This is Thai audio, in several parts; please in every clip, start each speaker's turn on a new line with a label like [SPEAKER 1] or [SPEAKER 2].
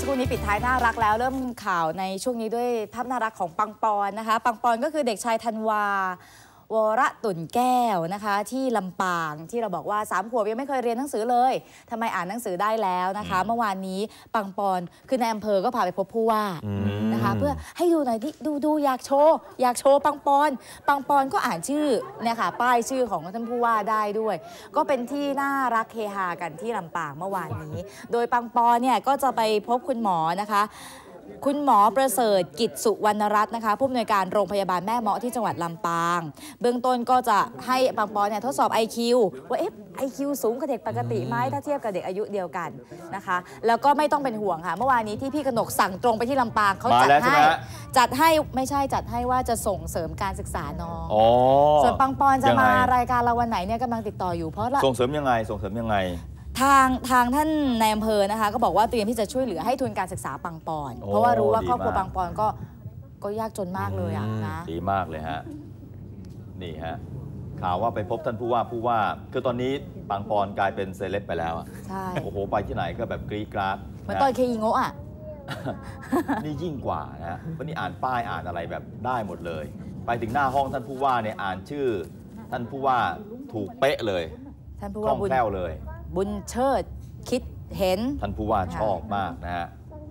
[SPEAKER 1] สักครู่นี้ปิดท้ายน่ารักแล้วเริ่มข่าวในช่วงนี้ด้วยภาพน่ารักของปังปอนนะคะปังปอนก็คือเด็กชายธันวาวรตุ่นแก้วนะคะที่ลำปางที่เราบอกว่า3 ขวบยังไม่เคยเรียนหนังสือเลยทำไมอ่านหนังสือได้แล้วนะคะเมื่อวานนี้ปังปอนคือในอำเภอก็พาไปพบผู้ว่านะคะเพื่อให้ดูหน่อยที่ดูอยากโชว์ปังปอนก็อ่านชื่อเนี่ยค่ะป้ายชื่อของท่านผู้ว่าได้ด้วยก็เป็นที่น่ารักเฮฮากันที่ลำปางเมื่อวานนี้โดยปังปอนเนี่ยก็จะไปพบคุณหมอนะคะคุณหมอประเสริฐกิจสุวรรณรัตน์นะคะผู้อำนวยการโรงพยาบาลแม่เมาะที่จังหวัดลำปางเบื้องต้นก็จะให้ปังปอนเนี่ยทดสอบ IQ ว่าIQ สูงกว่าเด็กปกติไหมถ้าเทียบกับเด็กอายุเดียวกันนะคะแล้วก็ไม่ต้องเป็นห่วงค่ะเมื่อวานนี้ที่พี่กนกสั่งตรงไปที่ลำปางเขาจัดให้ไม่ใช่จัดให้ว่าจะส่งเสริมการศึกษาน้องส่วนปังปอนจะมารายการเราวันไหนเนี่ยกำลังติดต่ออยู่เพราะส่งเสริมยังไงทางท่านในอำเภอนะคะก็บอกว่าเตรียมที่จะช่วยเหลือให้ทุนการศึกษาปังปอนเพราะว่ารู้ว่าครอบครัวปังปอนก็ยากจนมากเลยนะ
[SPEAKER 2] ดีมากเลยฮะนี่ฮะข่าวว่าไปพบท่านผู้ว่าคือตอนนี้ปังปอนกลายเป็นเซเลบไปแล้ว
[SPEAKER 1] ใช่
[SPEAKER 2] โอ้โหไปที่ไหนก็แบบกรี๊ดกราด
[SPEAKER 1] เหมือนตอนเคอีโงะ
[SPEAKER 2] นี่ยิ่งกว่านะวันนี้อ่านป้ายอ่านอะไรแบบได้หมดเลยไปถึงหน้าห้องท่านผู้ว่าเนี่ยอ่านชื่อท่านผู้ว่าถูกเป๊ะเลย
[SPEAKER 1] ท่านผู้ว่า
[SPEAKER 2] คล่องแคล่วเลย
[SPEAKER 1] บุญเชิดคิดเห็น
[SPEAKER 2] ท่านผู้ว่าชอบมากนะฮะ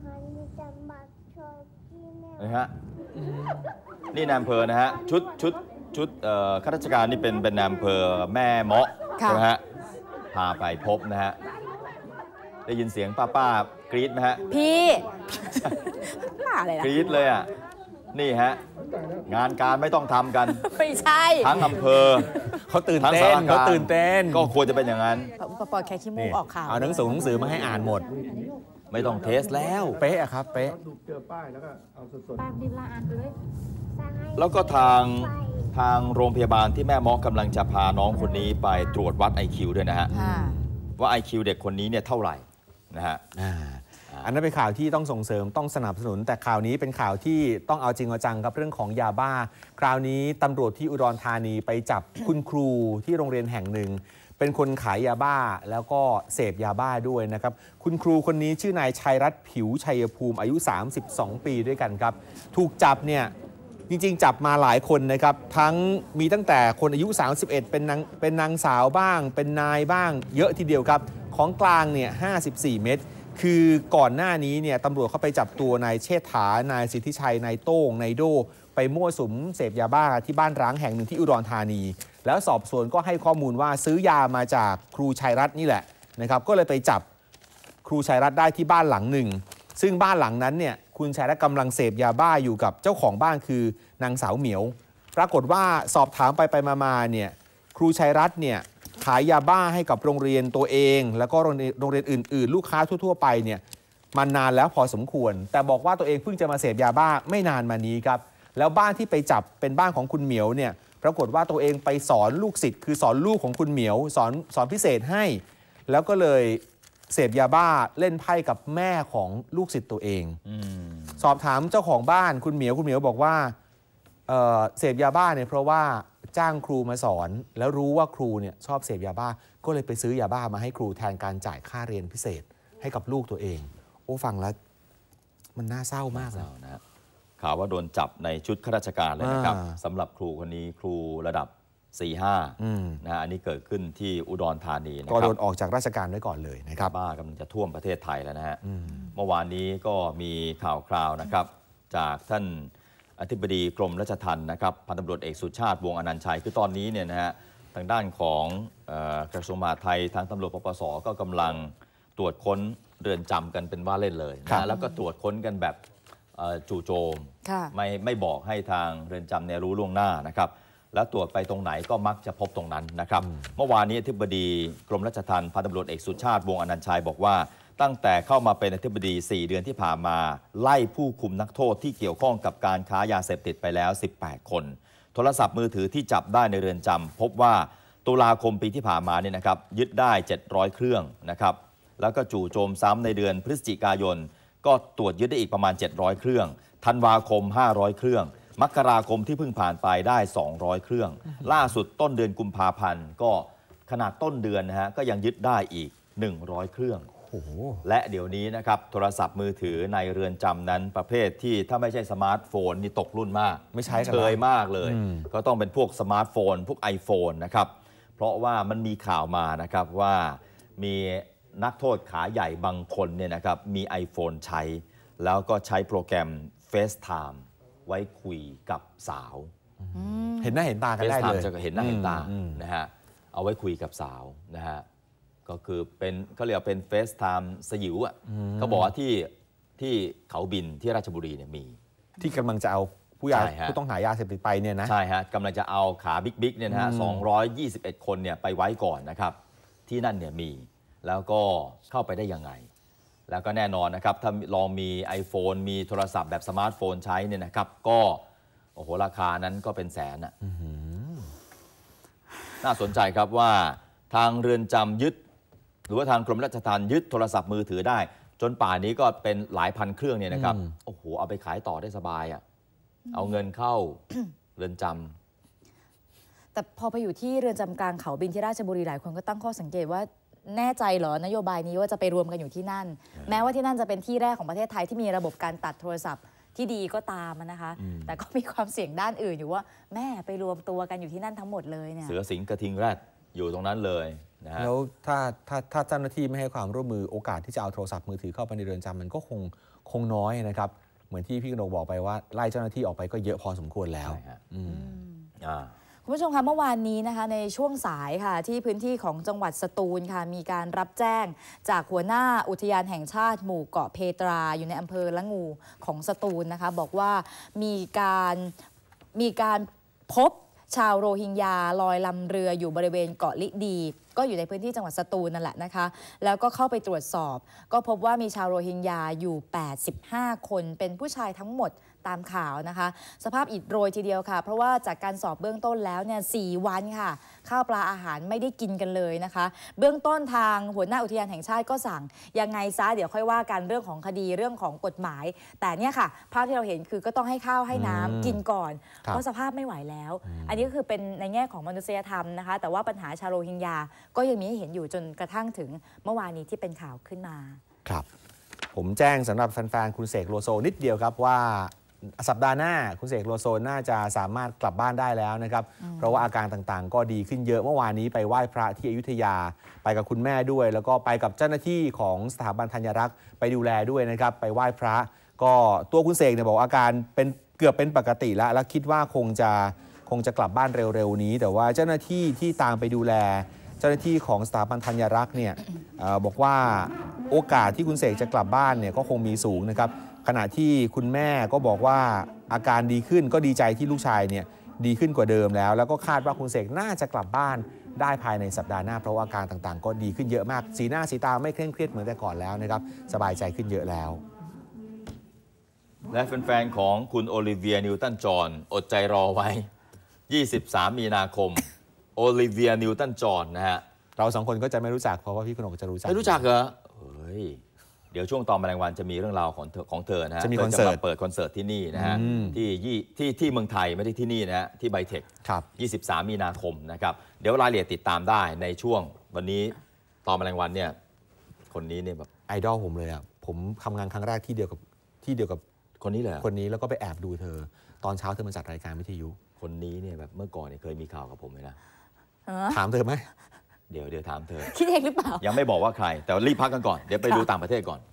[SPEAKER 2] นี่นายอำเภอนะฮะชุดข้าราชการนี่เป็นนายอำเภอแม่เมาะใช่ไหมฮะพาไปพบนะฮะได้ยินเสียงป้ากรี๊ดไหมฮะ
[SPEAKER 1] พี่อะไรนะ
[SPEAKER 2] กรี๊ดเลยอ่ะนี่ฮะงานการไม่ต้องทำกัน
[SPEAKER 1] ไม่ใช่
[SPEAKER 2] ทั้งอำเภอ
[SPEAKER 3] เขาตื่นเต้น
[SPEAKER 2] ก็ควรจะเป็นอย่างนั้น
[SPEAKER 1] ปอแค่ขี้มูกออกข่าว
[SPEAKER 3] เอาหนังสือมาให้อ่านหมด
[SPEAKER 2] ไม่ต้องเทสแล้ว
[SPEAKER 3] เป๊ะครับเป๊ะ
[SPEAKER 4] เจอป้ายแล้วก็เอาสด
[SPEAKER 1] ๆดิบละอ่านเลย
[SPEAKER 2] แล้วก็ทางโรงพยาบาลที่แม่เมาะกำลังจะพาน้องคนนี้ไปตรวจวัด IQ ด้วยนะฮะว่า IQ เด็กคนนี้เนี่ยเท่าไหร่นะฮะ
[SPEAKER 3] อันนั้นเป็นข่าวที่ต้องส่งเสริมต้องสนับสนุนแต่ข่าวนี้เป็นข่าวที่ต้องเอาจริงเอาจังกับเรื่องของยาบ้าคราวนี้ตำรวจที่อุดรธานีไปจับคุณครูที่โรงเรียนแห่งหนึ่งเป็นคนขายยาบ้าแล้วก็เสพยาบ้าด้วยนะครับคุณครูคนนี้ชื่อนายชัยรัตน์ผิวชัยภูมิอายุ32 ปีด้วยกันครับถูกจับเนี่ยจริงๆจับมาหลายคนนะครับทั้งมีตั้งแต่คนอายุ31เป็นนางสาวบ้างเป็นนายบ้างเยอะทีเดียวครับของกลางเนี่ย54 เม็ดคือก่อนหน้านี้เนี่ยตำรวจเข้าไปจับตัวนายเชษฐานายสิทธิชัยนายโต้งนายโดไปมั่วสุมเสพยาบ้าที่บ้านร้างแห่งหนึ่งที่อุดรธานีแล้วสอบสวนก็ให้ข้อมูลว่าซื้อยามาจากครูชัยรัตน์นี่แหละนะครับก็เลยไปจับครูชัยรัตน์ได้ที่บ้านหลังหนึ่งซึ่งบ้านหลังนั้นเนี่ยคุณชัยรัตน์กำลังเสพยาบ้าอยู่กับเจ้าของบ้านคือนางสาวเหมียวปรากฏว่าสอบถามไปมาเนี่ยครูชัยรัตน์เนี่ยขายยาบ้าให้กับโรงเรียนตัวเองแล้วก็โรงเรียนอื่นๆลูกค้าทั่วๆไปเนี่ยมันนานแล้วพอสมควรแต่บอกว่าตัวเองเพิ่งจะมาเสพยาบ้าไม่นานมานี้ครับแล้วบ้านที่ไปจับเป็นบ้านของคุณเหมียวเนี่ยปรากฏว่าตัวเองไปสอนลูกศิษย์คือสอนลูกของคุณเหมียวสอนพิเศษให้แล้วก็เลยเสพยาบ้าเล่นไพ่กับแม่ของลูกศิษย์ตัวเองสอบถามเจ้าของบ้านคุณเหมียวบอกว่าเสพยาบ้าเนี่ยเพราะว่าจ้างครูมาสอนแล้วรู้ว่าครูเนี่ยชอบเสพยาบ้าก็เลยไปซื้อยาบ้ามาให้ครูแทนการจ่ายค่าเรียนพิเศษให้กับลูกตัวเองโอ้ฟังแล้วมันน่าเศร้ามากเลย
[SPEAKER 2] นะข่าวว่าโดนจับในชุดข้าราชการเลยนะครับสำหรับครูคนนี้ครูระดับ 4-5 นะฮะอันนี้เกิดขึ้นที่อุดรธานีนะครับ
[SPEAKER 3] ก็โดนออกจากราชการไว้ก่อนเลยนะครับ
[SPEAKER 2] บ้ากำลังจะท่วมประเทศไทยแล้วนะฮะเมื่อวานนี้ก็มีข่าวคราวนะครับจากท่านอธิบดีกรมราชทัณฑ์นะครับพันตำรวจเอกสุชาติวงศ์อนันต์ชัยคือตอนนี้เนี่ยนะฮะทางด้านของกระทรวงมหาดไทยทางตำรวจปปสก็กำลังตรวจค้นเรือนจำกันเป็นว่าเล่นเลยนะแล้วก็ตรวจค้นกันแบบจู่โจมไม่บอกให้ทางเรือนจำเนี่ยรู้ล่วงหน้านะครับแล้วตรวจไปตรงไหนก็มักจะพบตรงนั้นนะครับเมื่อวานนี้อธิบดีกรมราชทัณฑ์พันตำรวจเอกสุชาติวงศ์อนันต์ชัยบอกว่าตั้งแต่เข้ามาเป็นอธิบดี4 เดือนที่ผ่านมาไล่ผู้คุมนักโทษที่เกี่ยวข้องกับการค้ายาเสพติดไปแล้ว18 คนโทรศัพท์มือถือที่จับได้ในเรือนจำพบว่าตุลาคมปีที่ผ่านมาเนี่ยนะครับยึดได้700 เครื่องนะครับแล้วก็จู่โจมซ้ำในเดือนพฤศจิกายนก็ตรวจยึดได้อีกประมาณ700 เครื่องธันวาคม500 เครื่องมกราคมที่เพิ่งผ่านไปได้200 เครื่องล่าสุดต้นเดือนกุมภาพันธ์ก็ขนาดต้นเดือนนะฮะก็ยังยึดได้อีก100 เครื่อง
[SPEAKER 3] โอ้โห
[SPEAKER 2] และเดี๋ยวนี้นะครับโทรศัพท์มือถือในเรือนจำนั้นประเภทที่ถ้าไม่ใช่สมาร์ทโฟนนี่ตกรุ่นมาก
[SPEAKER 3] ไม่ใช้กัน
[SPEAKER 2] เช
[SPEAKER 3] แล้ว
[SPEAKER 2] ยมากเลย ก็ต้องเป็นพวกสมาร์ทโฟนพวก iPhone นะครับเพราะว่ามันมีข่าวมานะครับว่ามีนักโทษขาใหญ่บางคนเนี่ยนะครับมี iPhone ใช้แล้วก็ใช้โปรแกรม FaceTime ไว้คุยกับสาว
[SPEAKER 3] เห็นหน้าเห็นตากันได้เลย
[SPEAKER 2] จะเห็นหน้าเห็นตานะฮะเอาไว้คุยกับสาวนะฮะก็คือเป็นเขาเรียกว่าเป็น FaceTime สยิวอ่ะเขาบอกว่าที่เขาบินที่ราชบุรีเนี่ยมี
[SPEAKER 3] ที่กำลังจะเอาผู้ต้องหายาเสพติดไปเนี่ยนะ
[SPEAKER 2] ใช่ฮะกำลังจะเอาขาบิ๊กๆเนี่ยนะฮะ221 คนเนี่ยไปไว้ก่อนนะครับที่นั่นเนี่ยมีแล้วก็เข้าไปได้ยังไง แล้วก็แน่นอนนะครับถ้าลองมี iPhone มีโทรศัพท์แบบสมาร์ทโฟนใช้เนี่ยนะครับก็โอ้โหราคานั้นก็เป็นแสนอ่ะน่าสนใจครับว่าทางเรือนจำยึดหรือว่าทางกรมราชทัณฑ์ยึดโทรศัพท์มือถือได้จนป่านนี้ก็เป็นหลายพันเครื่องเนี่ยนะครับโอ้โหเอาไปขายต่อได้สบายอ่ะเอาเงินเข้า เรือนจำ
[SPEAKER 1] แต่พอไปอยู่ที่เรือนจำกลางเขาบินที่ราชบุรีหลายคนก็ตั้งข้อสังเกตว่าแน่ใจเหรอนโยบายนี้ว่าจะไปรวมกันอยู่ที่นั่น แม้ว่าที่นั่นจะเป็นที่แรกของประเทศไทยที่มีระบบการตัดโทรศัพท์ที่ดีก็ตามนะคะ แต่ก็มีความเสี่ยงด้านอื่นอยู่ว่าแม่ไปรวมตัวกันอยู่ที่นั่นทั้งหมดเลยเนี่ย
[SPEAKER 2] เสือสิงกระทิงแรดอยู่ตรงนั้นเลยนะฮะ
[SPEAKER 3] แล้วถ้าเจ้าหน้าที่ไม่ให้ความร่วมมือโอกาสที่จะเอาโทรศัพท์มือถือเข้าไปในเรือนจำมันก็คงน้อยนะครับเหมือนที่พี่กนกบอกไปว่าไล่เจ้าหน้าที่ออกไปก็เยอะพอสมควรแล้ว
[SPEAKER 1] คุณผู้ชมคะเมื่อวานนี้นะคะในช่วงสายค่ะที่พื้นที่ของจังหวัดสตูลค่ะมีการรับแจ้งจากหัวหน้าอุทยานแห่งชาติหมู่เกาะเพตราอยู่ในอำเภอละงูของสตูลนะคะบอกว่ามีการพบชาวโรฮิงญาลอยลำเรืออยู่บริเวณเกาะลิดีก็อยู่ในพื้นที่จังหวัดสตูลนั่นแหละนะคะแล้วก็เข้าไปตรวจสอบก็พบว่ามีชาวโรฮิงญาอยู่85คนเป็นผู้ชายทั้งหมดตามข่าวนะคะสภาพอิดโรยทีเดียวค่ะเพราะว่าจากการสอบเบื้องต้นแล้วเนี่ย4 วันค่ะข้าวปลาอาหารไม่ได้กินกันเลยนะคะเบื้องต้นทางหัวหน้าอุทยานแห่งชาติก็สั่งยังไงซะเดี๋ยวค่อยว่ากันเรื่องของคดีเรื่องของกฎหมายแต่เนี่ยค่ะภาพที่เราเห็นคือก็ต้องให้ข้าวให้น้ำกินก่อนเพราะสภาพไม่ไหวแล้วอันนี้ก็คือเป็นในแง่ของมนุษยธรรมนะคะแต่ว่าปัญหาชาวโรฮิงญาก็ยังมีให้เห็นอยู่จนกระทั่งถึงเมื่อวานนี้ที่เป็นข่าวขึ้นมา
[SPEAKER 3] ครับผมแจ้งสำหรับแฟนๆคุณเสกโลโซนิดเดียวครับว่าสัปดาห์หน้าคุณเสกโลโซน่าจะสามารถกลับบ้านได้แล้วนะครับเพราะว่าอาการต่างๆก็ดีขึ้นเยอะเมื่อวานนี้ไปไหว้พระที่อยุธยาไปกับคุณแม่ด้วยแล้วก็ไปกับเจ้าหน้าที่ของสถาบันธัญรักษ์ไปดูแลด้วยนะครับไปไหว้พระก็ตัวคุณเสกเนี่ยบอกอาการเป็นเกือบเป็นปกติแล้วคิดว่าคงจะกลับบ้านเร็วๆนี้แต่ว่าเจ้าหน้าที่ที่ตามไปดูแลเจ้าหน้าที่ของสถาบันธัญรักษ์เนี่ยบอกว่าโอกาสที่คุณเสกจะกลับบ้านเนี่ยก็คงมีสูงนะครับขณะที่คุณแม่ก็บอกว่าอาการดีขึ้นก็ดีใจที่ลูกชายเนี่ยดีขึ้นกว่าเดิมแล้วก็คาดว่าคุณเสกน่าจะกลับบ้านได้ภายในสัปดาห์หน้าเพราะว่าอาการต่างๆก็ดีขึ้นเยอะมากสีหน้าสีตาไม่เคร่งเครียดเหมือนแต่ก่อนแล้วนะครับสบายใจขึ้นเยอะแล้ว
[SPEAKER 2] และแฟนๆของคุณโอลิเวียนิวตันจอห์นอดใจรอไว้23 มีนาคมโอลิเวียนิวตันจอห์นนะฮะ
[SPEAKER 3] เรา2 คนก็จะไม่รู้จักเพราะว่าพี่กนกจะรู้จัก
[SPEAKER 2] ไม่รู้จักเหรอเฮ้ยเดี๋ยวช่วงตอนแมลงวันจะมีเรื่องราวของเธอนะฮะ
[SPEAKER 3] จะมีคอนเสิร์ต
[SPEAKER 2] เปิดคอนเสิร์ตที่นี่นะฮะที่เมืองไทยไม่ได้ที่นี่นะฮะที่ไบเทค23 มีนาคมนะครับเดี๋ยวรายละเอียดติดตามได้ในช่วงวันนี้ตอนแมลงวันเนี่ยคนนี้เนี่ยแบบ
[SPEAKER 3] ไอดอลผมเลยอ่ะผมทำงานครั้งแรกที่เดียวกับ
[SPEAKER 2] คนนี้เลย
[SPEAKER 3] คนนี้แล้วก็ไปแอบดูเธอตอนเช้าเธอมาจัดรายการวิทยุ
[SPEAKER 2] คนนี้เนี่ยแบบเมื่อก่อนเนี่ยเคยมีข่าวกับผมเลยนะ
[SPEAKER 3] ถามเธอไหม
[SPEAKER 2] เดี๋ยวถามเธอ
[SPEAKER 1] คิดเองหรือเปล่า
[SPEAKER 2] ยังไม่บอกว่าใครแต่รีบพักกันก่อนเดี๋ยวไปดูต่างประเทศก่อน